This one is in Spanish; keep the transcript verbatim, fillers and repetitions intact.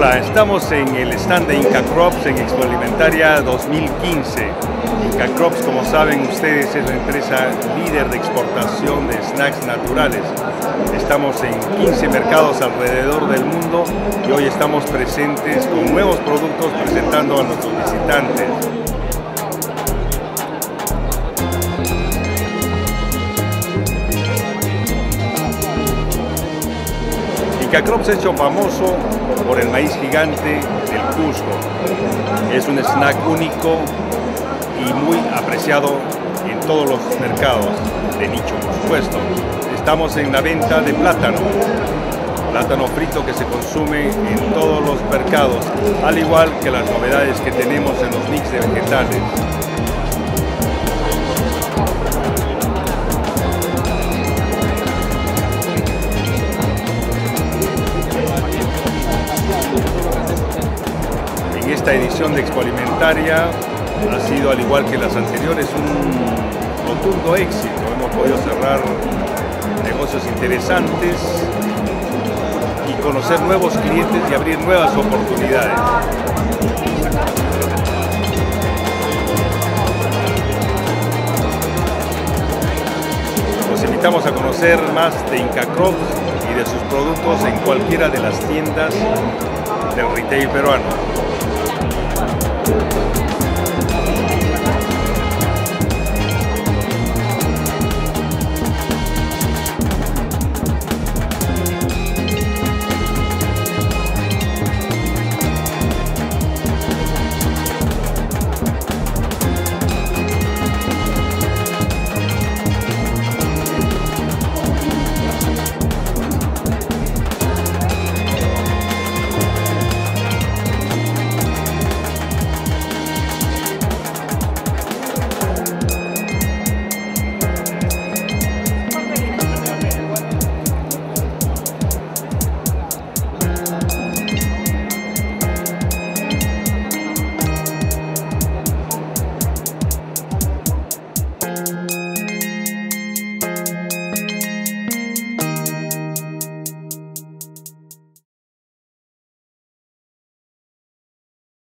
Hola, estamos en el stand de Inca Crops en Expo Alimentaria dos mil quince. Inca Crops, como saben ustedes, es una empresa líder de exportación de snacks naturales. Estamos en quince mercados alrededor del mundo y hoy estamos presentes con nuevos productos presentando a nuestros visitantes. Inca Crops es hecho famoso por el maíz gigante del Cusco. Es un snack único y muy apreciado en todos los mercados de nicho, por supuesto. Estamos en la venta de plátano, plátano frito que se consume en todos los mercados, al igual que las novedades que tenemos en los mix de vegetales. En esta edición de Expo Alimentaria ha sido, al igual que las anteriores, un rotundo éxito. Hemos podido cerrar negocios interesantes y conocer nuevos clientes y abrir nuevas oportunidades. Los invitamos a conocer más de Inca Crops y de sus productos en cualquiera de las tiendas del retail peruano.